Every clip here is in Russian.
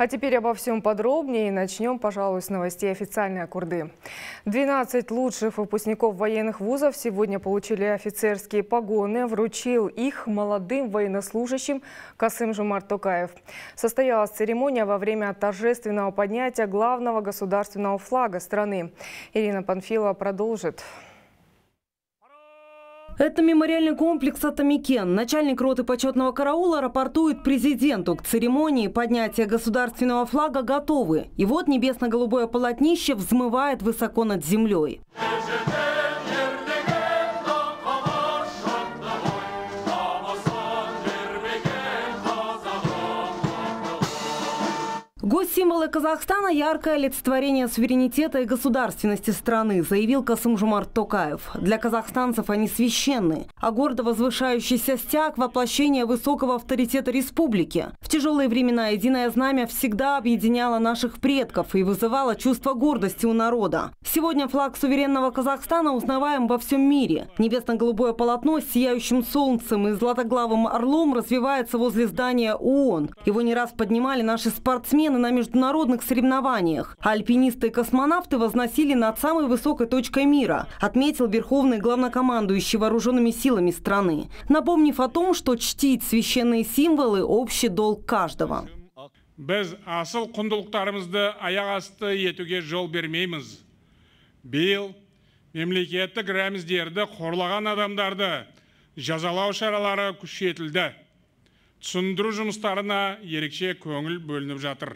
А теперь обо всем подробнее. Начнем, пожалуй, с новостей официальной Акурды. 12 лучших выпускников военных вузов сегодня получили офицерские погоны. Вручил их молодым военнослужащим Касым-Жомарт Токаев. Состоялась церемония во время торжественного поднятия главного государственного флага страны. Ирина Панфилова продолжит. Это мемориальный комплекс «Атамикен». Начальник роты почетного караула рапортует президенту. К церемонии поднятия государственного флага готовы. И вот небесно-голубое полотнище взмывает высоко над землей. Госсимволы Казахстана – яркое олицетворение суверенитета и государственности страны, заявил Касым-Жомарт Токаев. Для казахстанцев они священны, а гордо возвышающийся стяг – воплощение высокого авторитета республики. В тяжелые времена единое знамя всегда объединяло наших предков и вызывало чувство гордости у народа. Сегодня флаг суверенного Казахстана узнаваем во всем мире. Небесно-голубое полотно с сияющим солнцем и златоглавым орлом развивается возле здания ООН. Его не раз поднимали наши спортсмены на международных соревнованиях. А альпинисты и космонавты возносили над самой высокой точкой мира, отметил верховный главнокомандующий вооруженными силами страны, напомнив о том, что чтить священные символы – общий долг каждого. Біз асыл құндылықтарымызды аяқ асты етуге жол бермейміз. Биыл мемлекеттік рәміздерді қорлаған адамдарды жазалау шаралары күшейтілді. Түсіндіру жұмыстарына ерекше көңіл бөлініп жатыр.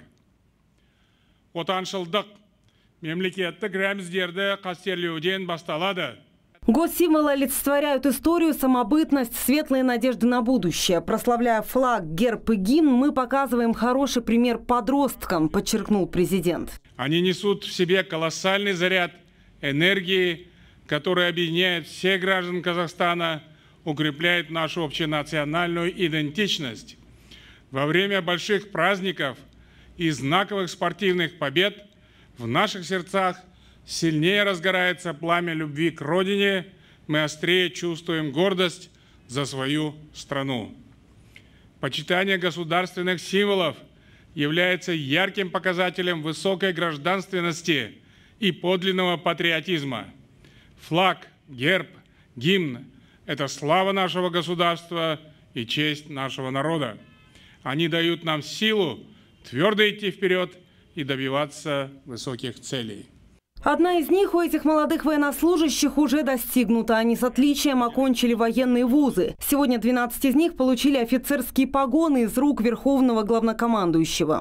Отаншылдық мемлекеттік рәміздерді қастерлеуден басталады. Госсимволы олицетворяют историю, самобытность, светлые надежды на будущее. Прославляя флаг, герб и гимн, мы показываем хороший пример подросткам, подчеркнул президент. Они несут в себе колоссальный заряд энергии, который объединяет всех граждан Казахстана, укрепляет нашу общенациональную идентичность. Во время больших праздников и знаковых спортивных побед в наших сердцах сильнее разгорается пламя любви к Родине, мы острее чувствуем гордость за свою страну. Почитание государственных символов является ярким показателем высокой гражданственности и подлинного патриотизма. Флаг, герб, гимн – это слава нашего государства и честь нашего народа. Они дают нам силу твердо идти вперед и добиваться высоких целей. Одна из них у этих молодых военнослужащих уже достигнута. Они с отличием окончили военные вузы. Сегодня 12 из них получили офицерские погоны из рук верховного главнокомандующего.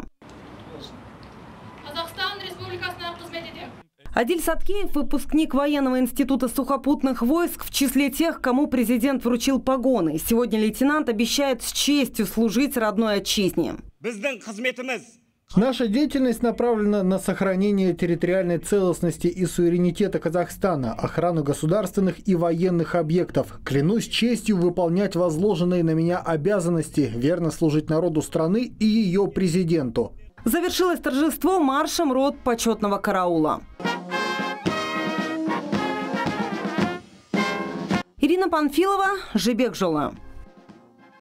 Адиль Саткеев – выпускник военного института сухопутных войск, в числе тех, кому президент вручил погоны. Сегодня лейтенант обещает с честью служить родной отчизне. Наша деятельность направлена на сохранение территориальной целостности и суверенитета Казахстана, охрану государственных и военных объектов. Клянусь честью выполнять возложенные на меня обязанности, верно служить народу страны и ее президенту. Завершилось торжество маршем рот почетного караула. Ирина Панфилова, Жибек Жола.